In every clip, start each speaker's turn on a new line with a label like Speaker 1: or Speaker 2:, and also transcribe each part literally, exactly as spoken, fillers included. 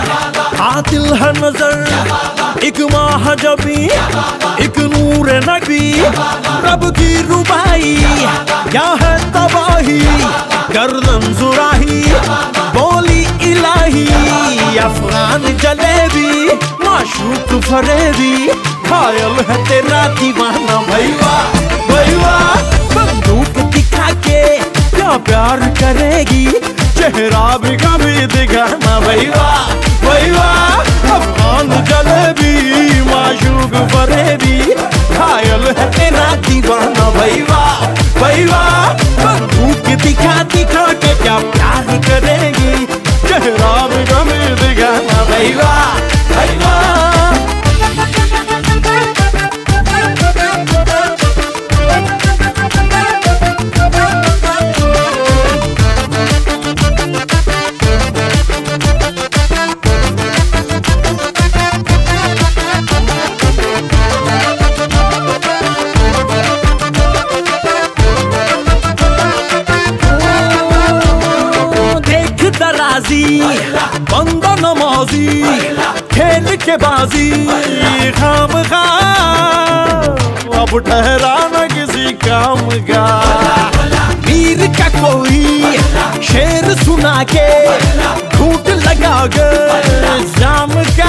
Speaker 1: कातिल है नजर एक महाजबी, एक नूर नबी, रब की रुबाई क्या है तबाही, गर्दन जुराही बोली इलाही, अफगान जलेबी माशूक फरेबी, घायल है तेरा दीवाना भैया भैया, बंदूक दिखा के क्या प्यार करेगी, चेहरा भी कभी दिखाना भैया भैया, अफगान जलेबी माशूक फरेबी, घायल है तेरा दीवाना भैया भैया, बंदूक दिखा दिखा के क्या प्यार करेगी, चेहरा भी कभी दिखाना भैया भैया। बंदा नमाजी खेल के बाजी खाम खा, अब ठहरा न किसी काम का, वीर का कोई शेर सुना के झूठ लगा के जाम का,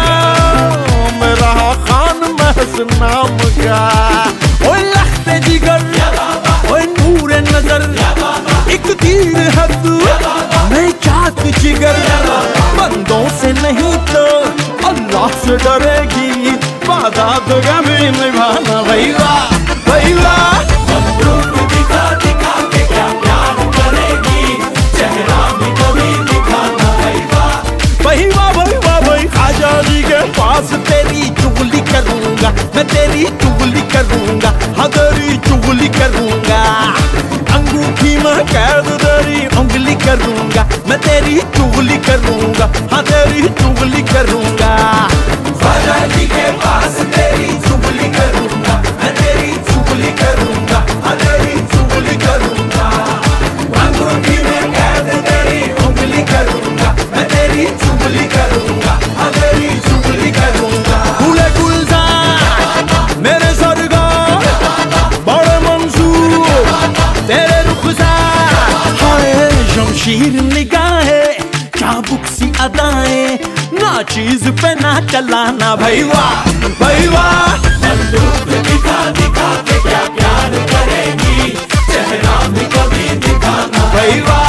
Speaker 1: मेरा खान महस नाम का, ओए लख्ते जिगर ओए नूर नजर, एक तीर है तू मैं चाक जिगर, बंदों से नहीं तो अल्लाह से डरेगी, वादा तो कभी निभाना भैया भैया, बंदूक दिखा दिखा के क्या प्यार करेगी, चेहरा भी कभी दिखाना भैया भैया भैया भाई, खाजा जी के पास तेरी चुगली करूंगा मैं, तेरी चुगली करूंगा हाँ तेरी चुगली करूंगा, अंगूठी में कैद तेरी उंगली करूंगा मैं, तेरी चुगली करूंगा हाँ तेरी चुगली करूंगा, ख्वाजा जी के पास तेरी चुगली करूंगा मैं, तेरी चुगली करूंगा हाँ तेरी चुगली करूंगा, अंगूठी में कैद तेरी उंगली करूंगा मैं, तेरी चुगली करूंगा हाँ तेरी चुगली करूंगा, फूले गुलजार मेरे सरगार बड़े मंसूर तेरे रुखसार, हाय शमशीर निगाहें चाबुक सी अदाएं, ना चीज पे ना चलाना भैया भैया, बंदूक दिखा दिखा के क्या प्यार करेगी, चेहरा भी कभी दिखाना भैया